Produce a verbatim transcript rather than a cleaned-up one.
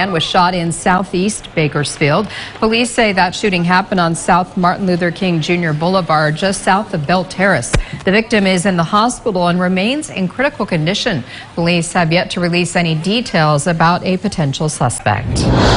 man was shot in southeast Bakersfield. Police say that shooting happened on South Martin Luther King Junior Boulevard, just south of Bell Terrace. The victim is in the hospital and remains in critical condition. Police have yet to release any details about a potential suspect.